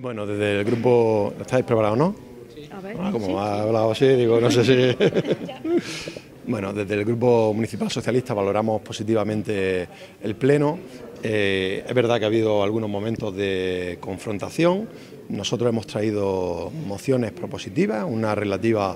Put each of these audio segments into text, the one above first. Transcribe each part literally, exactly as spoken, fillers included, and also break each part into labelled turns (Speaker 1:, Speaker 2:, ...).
Speaker 1: Bueno, desde el grupo... ¿Estáis preparados, no?
Speaker 2: Sí. A ver,
Speaker 1: ah, como
Speaker 2: ¿sí?
Speaker 1: ha hablado así, digo, no sé si... Bueno, desde el Grupo Municipal Socialista valoramos positivamente el Pleno. Eh, es verdad que ha habido algunos momentos de confrontación. Nosotros hemos traído mociones propositivas, una relativa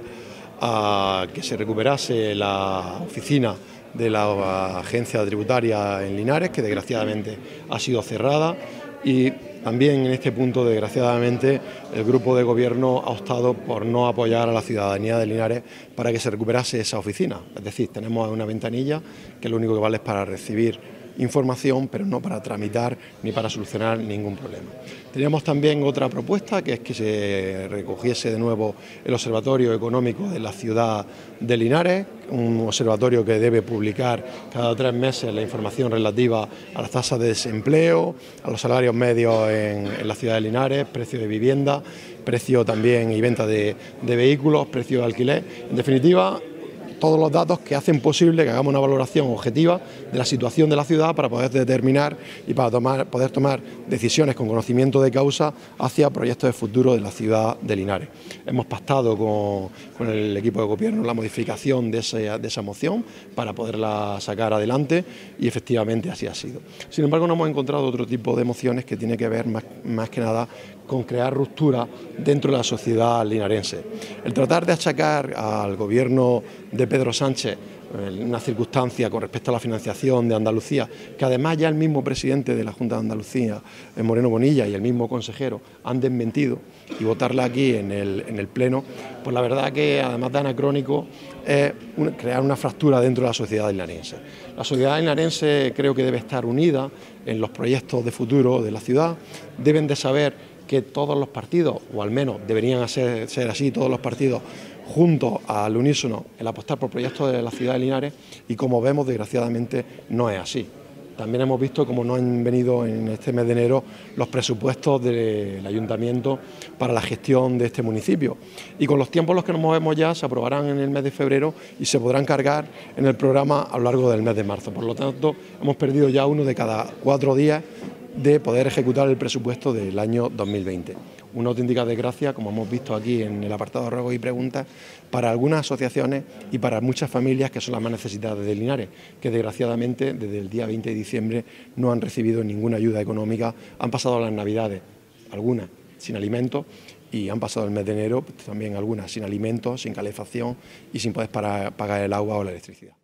Speaker 1: a que se recuperase la oficina de la agencia tributaria en Linares, que desgraciadamente ha sido cerrada, y también en este punto, desgraciadamente, el grupo de gobierno ha optado por no apoyar a la ciudadanía de Linares para que se recuperase esa oficina. Es decir, tenemos una ventanilla que lo único que vale es para recibir información, pero no para tramitar ni para solucionar ningún problema. Teníamos también otra propuesta, que es que se recogiese de nuevo el Observatorio Económico de la ciudad de Linares, un observatorio que debe publicar cada tres meses la información relativa a las tasas de desempleo, a los salarios medios en, en la ciudad de Linares, precio de vivienda, precio también y venta de, de vehículos, precio de alquiler. En definitiva, todos los datos que hacen posible que hagamos una valoración objetiva de la situación de la ciudad para poder determinar y para tomar, poder tomar decisiones con conocimiento de causa hacia proyectos de futuro de la ciudad de Linares. Hemos pactado con, con el equipo de gobierno la modificación de, ese, de esa moción para poderla sacar adelante y efectivamente así ha sido. Sin embargo, no hemos encontrado otro tipo de mociones que tiene que ver más, más que nada con crear ruptura dentro de la sociedad linarense. El tratar de achacar al gobierno de Pedro Sánchez una circunstancia con respecto a la financiación de Andalucía, que además ya el mismo presidente de la Junta de Andalucía, Moreno Bonilla, y el mismo consejero han desmentido, y votarla aquí en el, en el Pleno, pues la verdad que además de anacrónico es un, crear una fractura dentro de la sociedad linarense. La sociedad linarense creo que debe estar unida en los proyectos de futuro de la ciudad, deben de saber que todos los partidos, o al menos deberían ser, ser así, todos los partidos juntos al unísono, el apostar por proyectos de la ciudad de Linares, y como vemos, desgraciadamente, no es así. También hemos visto cómo no han venido en este mes de enero los presupuestos del ayuntamiento para la gestión de este municipio. Y con los tiempos en los que nos movemos ya, se aprobarán en el mes de febrero y se podrán cargar en el programa a lo largo del mes de marzo. Por lo tanto, hemos perdido ya uno de cada cuatro días de poder ejecutar el presupuesto del año dos mil veinte. Una auténtica desgracia, como hemos visto aquí en el apartado de ruegos y preguntas, para algunas asociaciones y para muchas familias que son las más necesitadas de Linares, que desgraciadamente desde el día veinte de diciembre no han recibido ninguna ayuda económica, han pasado las navidades, algunas sin alimentos, y han pasado el mes de enero, pues, también algunas sin alimentos, sin calefacción y sin poder para, pagar el agua o la electricidad.